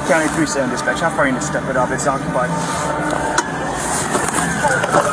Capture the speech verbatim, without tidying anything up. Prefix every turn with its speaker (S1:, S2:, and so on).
S1: County three seven dispatch, how far are you to step it up? It's occupied.